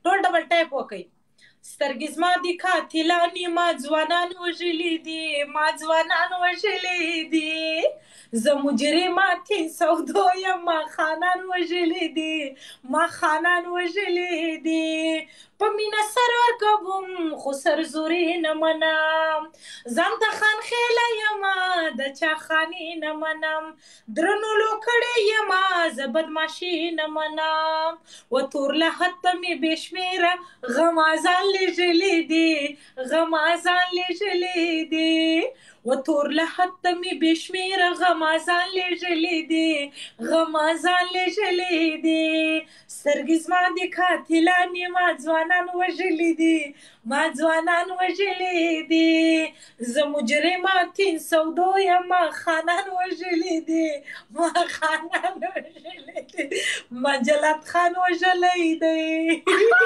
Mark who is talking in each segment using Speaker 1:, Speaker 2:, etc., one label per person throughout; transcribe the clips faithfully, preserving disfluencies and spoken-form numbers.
Speaker 1: ټول ډبل ټایپ وکړئ. سترګې زما د قاتلانې ما ځوانان وژلي دي، ما ځوانان وژلي دي، زه مجرماتې سودو یم ما خانان وژلي دي، ما خانان وژلي دي. په مینه سر ورکوم خو سرزوري نه منم، ځان ته خان خیله یمه د چا خانې نه منم، درنو لوکړې یمه زه بدماشي نه منم. و تور لحد ته مې بې شمېره غمازان لیږلي دي، غمازان لیږلي دي، و تور لحد ته مې بې شمېره غمازان لیږلي دي، غمازان لیږلي دي. سترګې زما د قاتلانې ما ځوانان وژلي دي، ما ځوانان وژلي دي، زه مجرماتین سودو یم ما خانان وژلي دي، ما خانان وژلي دي، ما جلات خان وژلی دی.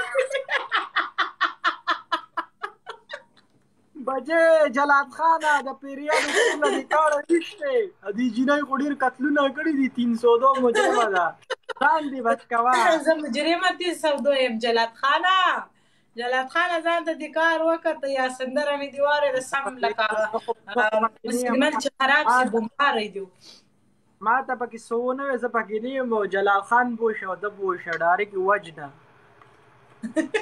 Speaker 2: بجې جلات خانه د پیریانو څومره د کاړه نشته د جینۍ خو ډېر قتلونه کړي دي تین سو دو مجرمه ده ځان دې بچ کوه.
Speaker 1: زه مجرمه تین سودو یم جلات خانه. جلات خانه ځان ته د کار وکړه یا سندره مې دې واورېده سم لکه مسلمان چې خراب سي بمباره دي.
Speaker 2: ما ته پکې څه ونه وې، زه پکې نه یم. جلات خان پوه شه او ده پوه شه ډارېک وج ده.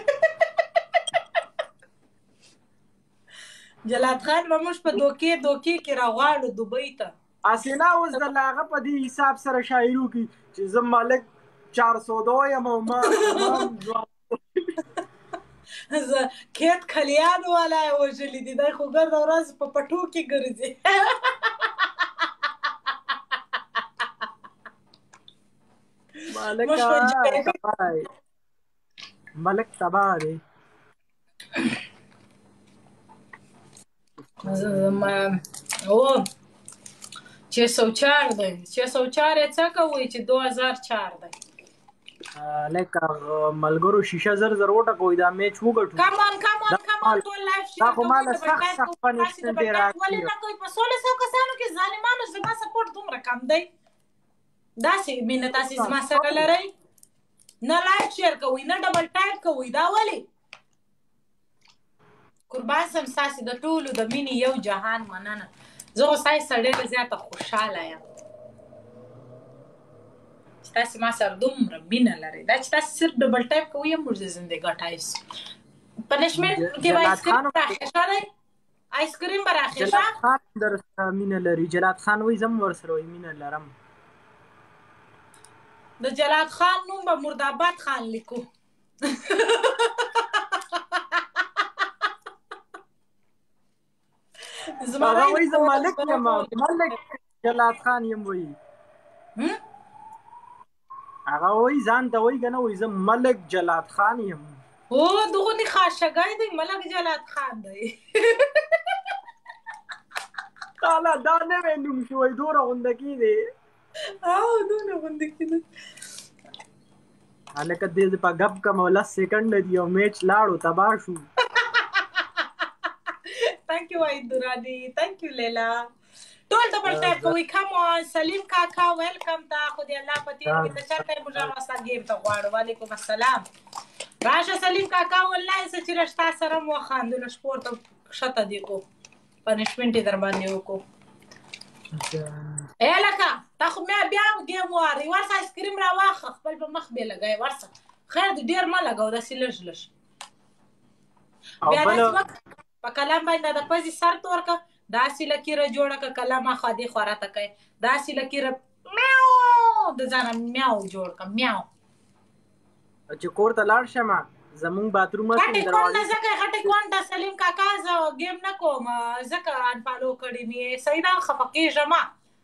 Speaker 1: جلات خان به موږ په دوکې دوکې کې راغواړو دوبۍ ته.
Speaker 2: هسې نه اوس د هغه په دې حساب سره شاعري وکړي چې زه ملک چار سو دو یم او ما
Speaker 1: زه کیت کلیان والا یې وژلي دي، دی خو ګرده ورځ په پټو کې ګرځي.
Speaker 2: ملک تباه دی.
Speaker 1: او چه سو چار دی، چه سو چار یې څه کوئ چې دو هزار چار دی.
Speaker 2: لکه ملګرو شیشه زر زر وټکوئ دا میچ وګټو.
Speaker 1: کمان کمان کمان ټول لایف شیر
Speaker 2: دا خو ما له سخت سخت پنشمنټ یې راکړي.
Speaker 1: ولې نه کوئ په سولو سو کسانو کې ظالمانو زما سپورټ دومره کم دی. داسې مینه تاسې زما سره لرئ نه لایف شیر کوئ نه ډبل ټایپ کوئ، دا ولې؟ قربان سم ستاسې د ټولو د مینې یو جهان مننه. زه خو ستاسې سره ډېره زیاته خوشحاله یم چې تاسې ما سره دومره مینه لرئ. دا چې تاسې صرف ډبل ټایپ کوئ هم موږ زندګي اٹھائیس پنشمنټ کې به آیسکریم راخېشه دی، آیسکریم به راخېشه.
Speaker 2: جلات خان در سره مینه لري. جلات خان وایي زه هم ورسره وایي مینه لرم.
Speaker 1: د جلات خان نوم به مرداباد خان لیکو.
Speaker 2: هغه وایي زه ملک یم، ملک جلات خان یم وایي. هغه وایي ځان ته وایي که نه وایي زه ملک جلات خان یم.
Speaker 1: او دغونې خاشګی دی ملک جلات خان دی.
Speaker 2: تاله دا نوی نوم شو وایي دومره غوندکي دی.
Speaker 1: او دومره غوندکي دی.
Speaker 2: هلکه دې په ګپ کم او لس سیکنډه دي او میچ لاړو تباه شو.
Speaker 1: Thank you Aidurani, thank you Leila. ټول ډبل ټایپ کوئ. کم آن سلیم کاکا ویلکم تا. خو دې الله په تېر کې د چرته یې موږ راسته ګیم ته غواړو. وعلیکم السلام. راشه سلیم کاکا والله څه چې رشته سره مو وخاندلو شپور ته ښکته دې کو پنشمنټ یې در باندې وکړو. ای لکه تا خو بیا بیا ګیم وارئ ورسه آیسکریم راواخه خپل په مخ بې لګوئ ورسه. خیر دې ډېر مه لګوه داسې لږ لږ. بیا داسې وکړه په کلم باندې د پزې سر تور که داسې لکیره جوړه که کلم اخوا دې خوا راته کوي داسې لکیره میاو د ځانه میاو جوړ که میاو.
Speaker 2: چې کور ته لاړ شم زمونږ باتروم
Speaker 1: غټې کونډه ځکه غټې کونډه سلیم کاکا زه ګیم نه کوم ځکه انفالو کړي مې صحیح ده خفه کېږم.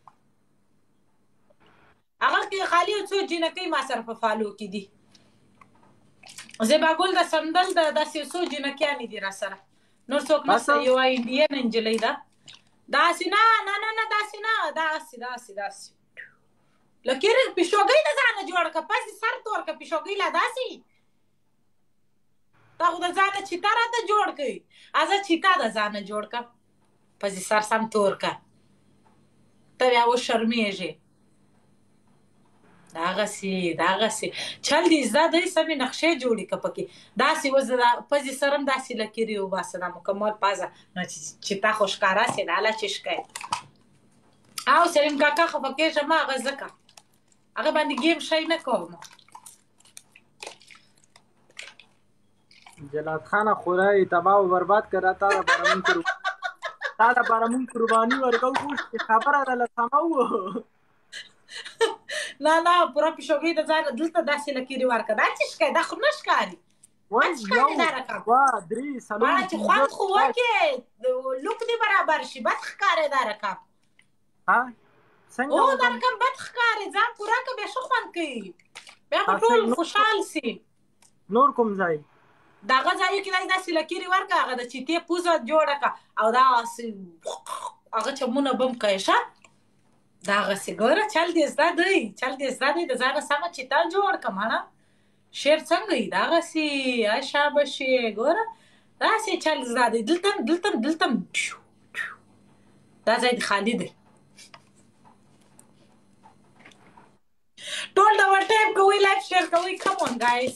Speaker 1: هغه کې خالي یو څو جینکۍ ما سره په فالو کې دي. زیباګل د سندل د داسې څو جینکیانې دي را سره نور څوک نشته. یوه انډین نجلۍ ده. داسې نه نه نه نه داسې نه داسې داسې داسې لکېرې پیشوګۍ د ځانه جوړ که پسې سر تور که پیشوګۍ لا داسې تا خو د ځانه چیتا راته جوړ کړئ. ازه چیتا د ځانه جوړ که پسې سر سم تور که ته بیا اوس شرمېږې. دغسې دغسې چل دې زده دی سمې نقشې جوړې که پکې داسې وزه پزې سره هم داسې لکیرې وباسه دا مکمل پزه نو چې تا خو ښکاره سې د الله چې ښکایې او سلیم کاکا خفه کېږه مه هغه ځکه هغه باندې ګیم شی نه کوم
Speaker 2: جلات خانه خدای تباه و برباد کړه تا دپاره مونږ تا دپاره مونږ قرباني ورکوو چې خبره ده له سمه وه
Speaker 1: نه نه پوره پیشوګۍ د ځان دلته داسې لکیرې ورکړه دا چې ښکاري دا خو نه ښکاري
Speaker 2: وای یو دوه درې څلور
Speaker 1: چې خوند خو وکړې لوک دې برابر شي بد ښکاري دا رقم
Speaker 2: ها څنګه
Speaker 1: او دا رقم بد ښکاري ځان پوره که بیا ښه خوند کوي بیا به ټول خوشحال سي
Speaker 2: نور کوم ځای
Speaker 1: دغه ځایو کې داسې لکیرې ورکړه هغه د چیتې پوزه جوړه کړه او داسې هغه چمونه بم کوې ښه دغسې ګوره چل دې زده دی چل دې زده دی د ځانه سمه چیتا جوړ کړه مړه شعر څنګه وي دغسې ای شاباش یې ګوره داسې چل زده دی دلته هم دلته هم دلته هم دا ځای دې خالي دی ټول ډول ټایپ کوئ لایف شیر کوئ کم اون ګایز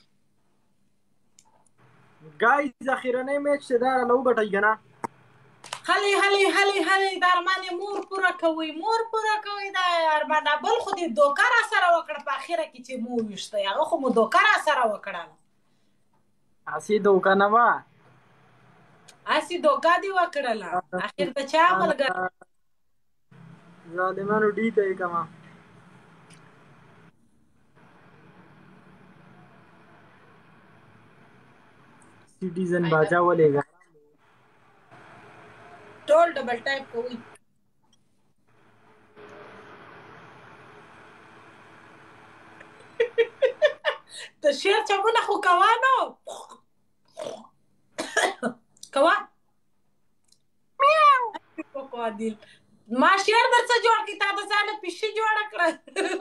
Speaker 2: ګایز اخیرنی میچ چې دا رانه وګټئ که نه
Speaker 1: هلې هلې هلې هلې د ارمان یې مور پوره کوئ مور پوره کوئ دا ارمان بل خو دې دوکه را سره وکړه په اخره کې چې مو وویشتی هغه خو مو دوکه را سره وکړله
Speaker 2: هسې دوکه نه وه
Speaker 1: هسې دوکه دې وکړله اخر د چا ملګری
Speaker 2: ظالمانو ډي ته یې کمه سټیزن باچا ولېږه
Speaker 1: ټول ډبل ټایپ کوئ د شعر چمونه خو کوه نو کوه ما شعر در څه جوړ کړي تا د ځانه پیشي جوړه کړه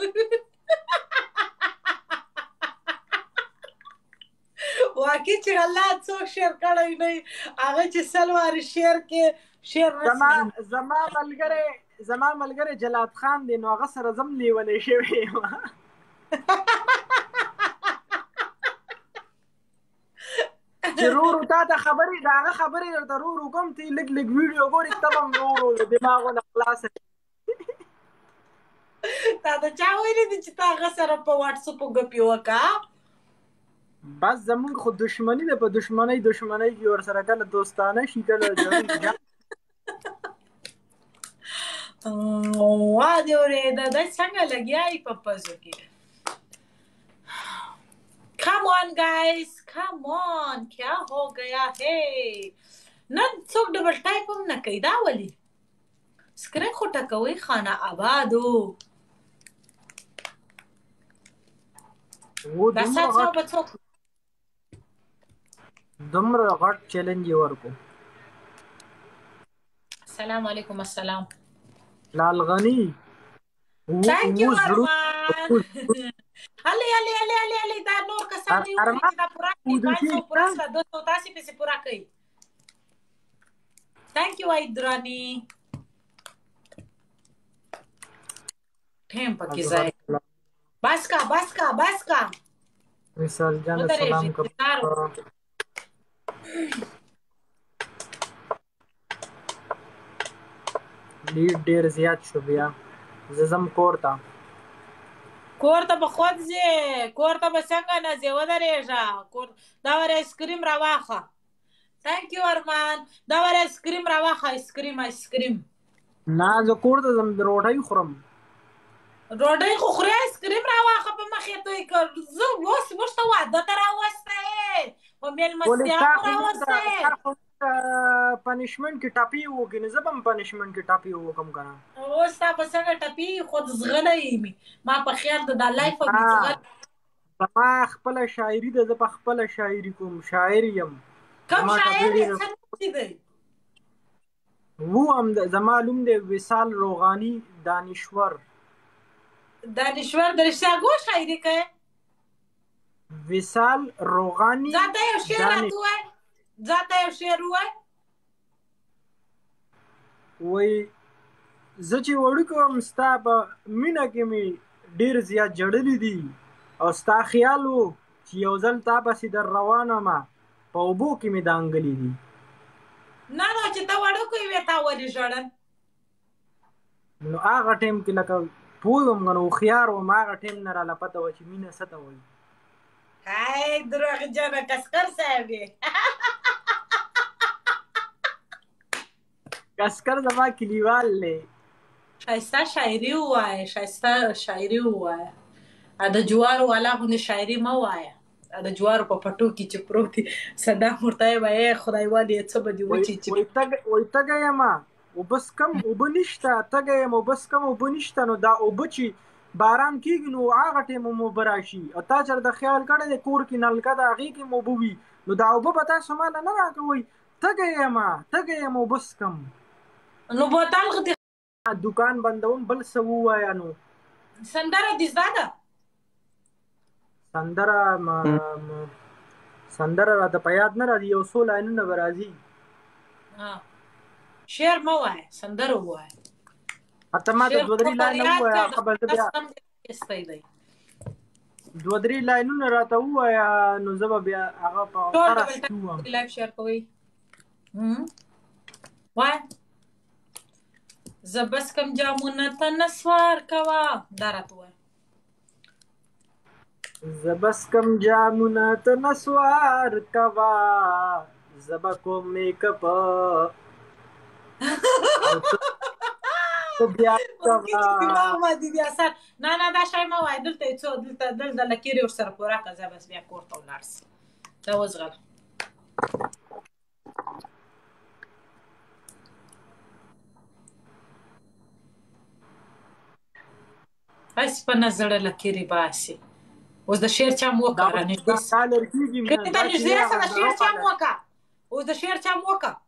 Speaker 1: واقعي چې الله څوک شعر کړی نه هغه چې سل وارې شعر کې شعر
Speaker 2: زما ملګری زما ملګری جلات خان دی نو هغه سره زم لیونی شوی یم چې رورو تا ته خبرې د هغه خبرې درته رورو کوم ته یې لږ لږ ویډیو ګورې ته به هم رورو د دماغونه خلاصه
Speaker 1: تا ته چا ویلي دي چې ته هغه سره په واټساپ ګپې وکړه
Speaker 2: بس زمونږ خو دشمني ده په دشمنۍ دشمنۍ کې ورسره کله دوستانه شي کله
Speaker 1: وا دې اورېده دا څنګه لګیا یې په پزو کې کم آن گایز کم آن کیا ہو گیا ہے نن څوک ډبل ټایپ هم نه کوي دا ولې سکرین خو ټکوئ خانه آبادو دا سات سو به څوک
Speaker 2: دومره غټ چیلنج یې ورکو
Speaker 1: السلام علیکم السلام
Speaker 2: لال غنی
Speaker 1: تhank you ارمان هلې هلې هلې هلې هلې دا نور کسان دي چې دا پوره کړي پانچ سو پوره سره دو سو تاسې پسې پوره کوي thank you ایدرانی ټیم پکې ځای بس کا بس کا بس کا
Speaker 2: وصال جان سلام کوم لیډ ډیر زیات شو بیا زه ځم کور ته
Speaker 1: کور ته به خود ځې کور ته به څنګه نه ځې ودرېږه دا ور ایسکریم راواخه تhank you ارمان دا ور ایسکریم راواخه ایسکریم ایسکریم
Speaker 2: نه زه کور ته ځم روټۍ خورم
Speaker 1: روډۍ خو خورې ایسکریم راواخه په مخې توی کړ زه اوس موږ ته واده ته راوستی په مېلمستیا مو راوستی
Speaker 2: پنشمنټ کې ټاپي وکړي نو زه به هم پنشمنټ کې ټاپي وکړم که نه
Speaker 1: اوس تا په څنګه ټپي خود زغلی مې ما په خیال د دا لایف مې زغل
Speaker 2: زما خپله شاعري ده زه په خپله شاعري کوم شاعر یم
Speaker 1: کوم شاعر یې څه نوم دی
Speaker 2: و هم زما نوم دی وصال روغاني دانشور
Speaker 1: دانشور د رښتیاګو شاعري کوې
Speaker 2: وصال روغاني
Speaker 1: ځاته یو شعر راته ووایه ځاته یو شعر ووایه
Speaker 2: وایي زه چې وړوکی وم ستا په مینه کې مې ډېر زیات جړلي دي او ستا خیال و چې یو ځل تا پسې در روان ومه په اوبو کې مې دانګلي دي.
Speaker 1: نه نو چې ته وړوکی وې تا ولې ژړل؟
Speaker 2: نو هغه ټایم کې لکه پوه وم که نو هوښیار وم هغه ټایم نه راله پته وه چې مینه څه ته وایي.
Speaker 1: هی دروغجنه کسکر صاحب یې
Speaker 2: کسکر زما کلیوال دی.
Speaker 1: ښایسته شاعري ووایه ښایسته شاعري ووایه. د جوارو والا غوندې شاعري مه وایه. د جوارو په پټو کې چې پروت دي صدام ورته وایي خدای والې څه به دې وچیچي.
Speaker 2: وایي تږی یم اوبه څکم اوبه نشته تږی یم اوبه څکم اوبه نشته. نو دا اوبه چې باران کېږي نو هغه ټایم هم اوبه راشي او تا چېرته خیال کړی دی کور کې نلکه د هغې کې هم اوبه وي نو دا اوبه به تاسو ماله نه راکوئ. تږی یم تږی یم اوبه څکم.
Speaker 1: نو بوتل دې
Speaker 2: دوکان بندوم بل څه ووایه. نو
Speaker 1: سندره دې زده ده؟
Speaker 2: سندره سندره راته په یاد نه راځي یو څو لاینونه به راځي.
Speaker 1: شعر مه وایه سندره ووایه.
Speaker 2: حتی ما ته دوه درې لاینه ووایه هغه به زه بیا دوه درې لاینونه راته ووایه نو زه به بیا هغه په طرز کې ووایم.
Speaker 1: لایف شیر کوئ وایه زه بس کم جامونه ته نسوار کوه دا راته ووایه.
Speaker 2: زه بس کم جامونه ته نسوار کوه زه به کوم میکپ
Speaker 1: نه نه دا شی مه وایه دلته یې څو دلته دلته لکیرې ورسره پوره کړه زه بس بیا کور ته ولاړ سم. دا وزغله هسې په نه زړه لکیرې باسې. اوس د شعر چم وکړه رانږدې ته نږدې شه د شعر چم وکړه اوس د شعر چم وکړه.